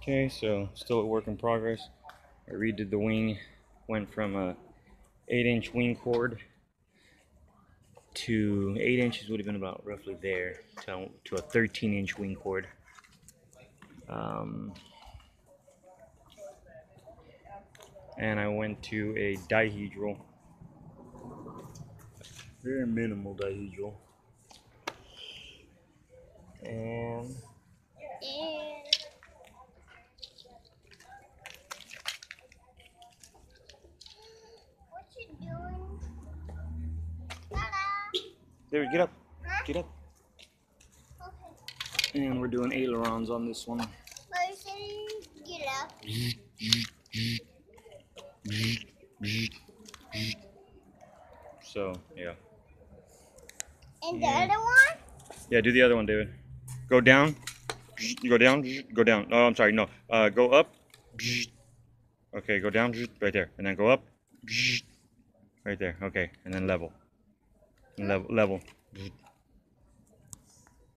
Okay, so still a work in progress. I redid the wing, went from a 8-inch wing cord to 8 inches would have been about roughly there to a 13-inch wing cord. And I went to a dihedral, very minimal dihedral, and what you doing? David, get up, get up. Okay. And we're doing ailerons on this one. But you said get up. So yeah. And the other one? Yeah, do the other one, David. Go down. You go down. Go down. Oh, I'm sorry. No. Go up. Okay, go down. Right there, and then go up. Right there. Okay, and then level. Level.